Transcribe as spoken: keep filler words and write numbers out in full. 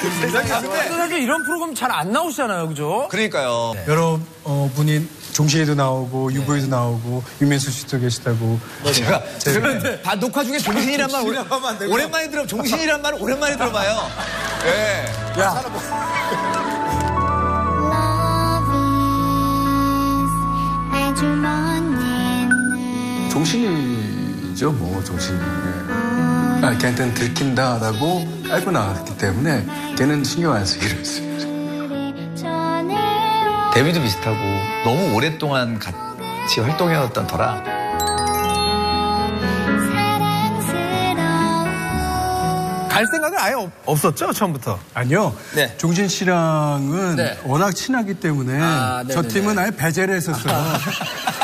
사실 이런 프로그램 잘 안 나오시잖아요, 그죠? 그러니까요. 네. 여러 어, 분이 종신이도 나오고 유보이도 나오고 유민수 씨도 계시다고. 제가 그런데 다 녹화 중에 종신이란 말 오랜만에 들어 종신이란 말 오랜만에 들어봐요. 예. 야. 종신이죠, 뭐 종신이. 아, 걔한테는 들킨다라고 알고 나왔기 때문에 걔는 신경 안 쓰기로 했어요. 데뷔도 비슷하고 너무 오랫동안 같이 활동해왔던 터라. 갈 생각은 아예 없, 없었죠, 처음부터? 아니요. 네. 종신 씨랑은 네. 워낙 친하기 때문에 아, 저 팀은 아예 배제를 했었어요.